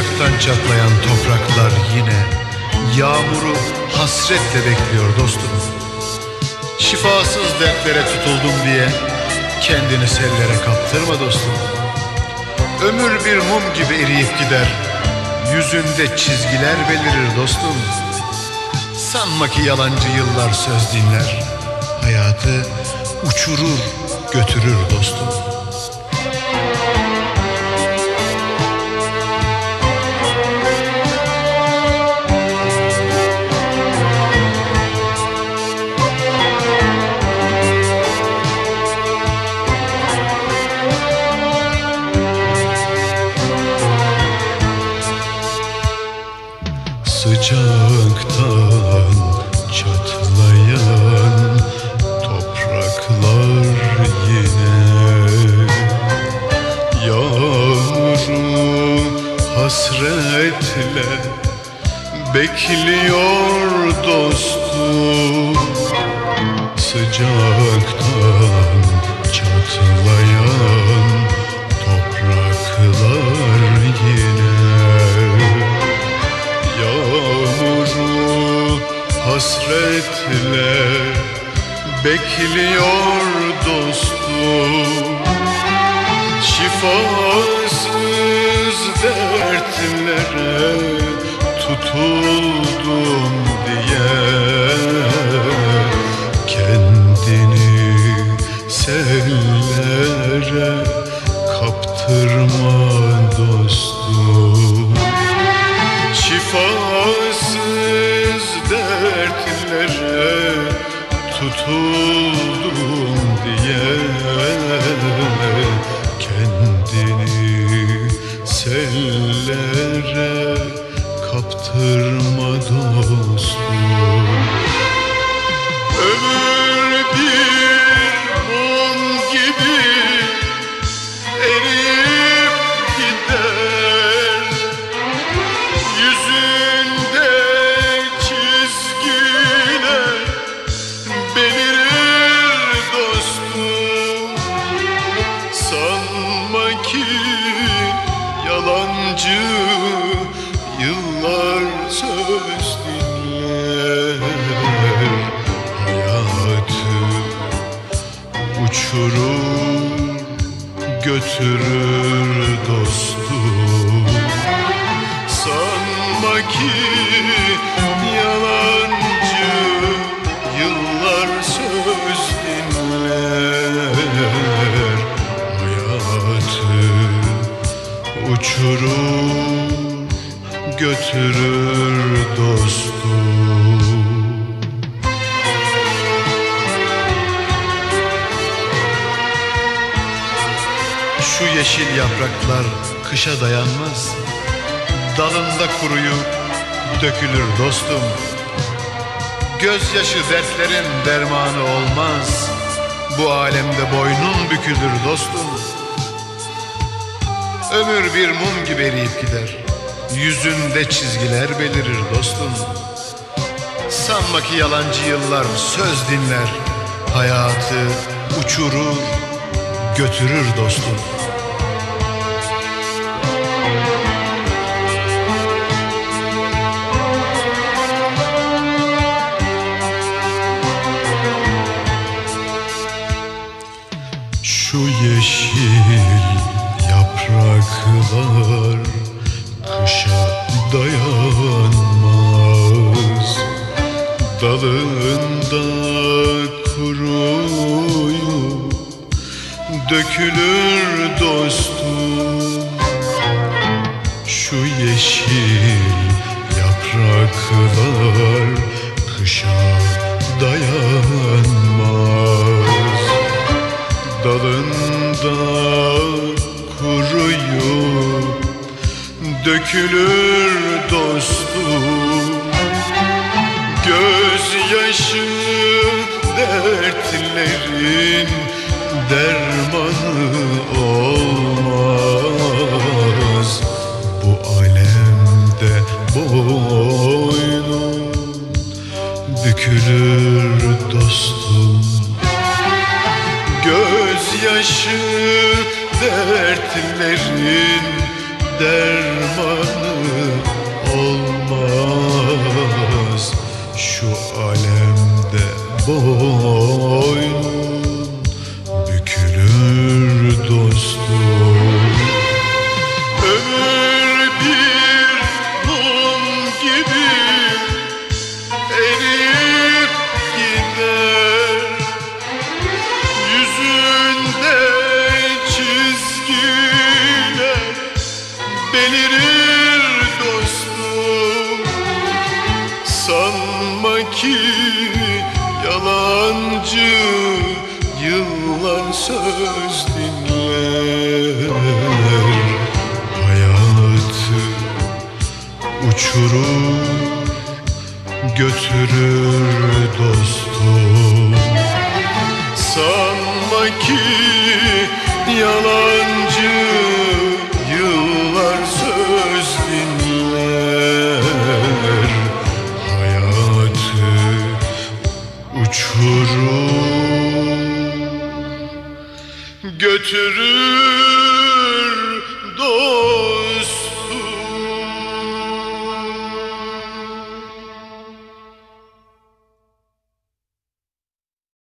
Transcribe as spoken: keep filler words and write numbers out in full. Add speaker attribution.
Speaker 1: sıcaktan çatlayan topraklar yine yağmuru hasretle bekliyor dostum. Şifasız dertlere tutuldum diye kendini sellere kaptırma dostum. Ömür bir mum gibi eriyip gider, yüzünde çizgiler belirir dostum. Sanma ki yalancı yıllar söz dinler, hayatı uçurur götürür dostum.
Speaker 2: Sıcaktan çatlayan topraklar yine yağmuru hasretle bekliyor dostum. Sıcaktan çatlayan topraklar yine yağmuru hasretle bekliyor dostum. Şifasız dertlere tutuldum diye kendini sellere kaptırma dostum. Şifasız dertlere tutuldum diye kendini sellere kaptırma dostum. Ömür bir mum gibi eriyip gider, yüzünde çizgiler belirir dostum. Sanma ki yalancı yıllar söz dinler, hayatı uçurur götürür dostum. Sanma ki yalancı yıllar söz dinler, hayatı uçurur götürür dostum.
Speaker 1: Şu yeşil yapraklar kışa dayanmaz, dalında kuruyup dökülür dostum. Gözyaşı dertlerin dermanı olmaz, bu alemde boynun bükülür dostum. Ömür bir mum gibi eriyip gider, yüzünde çizgiler belirir dostum. Sanma ki yalancı yıllar söz dinler, hayatı uçurur götürür dostum.
Speaker 2: Şu yeşil yapraklar kışa dayanmaz, dalında kuruyup dökülür dostum. Şu yeşil yapraklar kışa dayanmaz, dalında kuruyup dökülür dostum. Gözyaşı dertlerin dermanı olmaz, bu alemde boynun bükülür dostum. Gözyaşı dertlerin dermanı olmaz. Şu alemde boynun bükülür dostum. Ömür bir mum gibi eriyip gider, yüzünde çizgiler belirir dostum. Sanma ki yalancı yıllar söz dinler. Hayatı uçurur götürür dostum. Sanma ki yalancı yıllar söz dinler. Hayatı uçurur götürür dostum.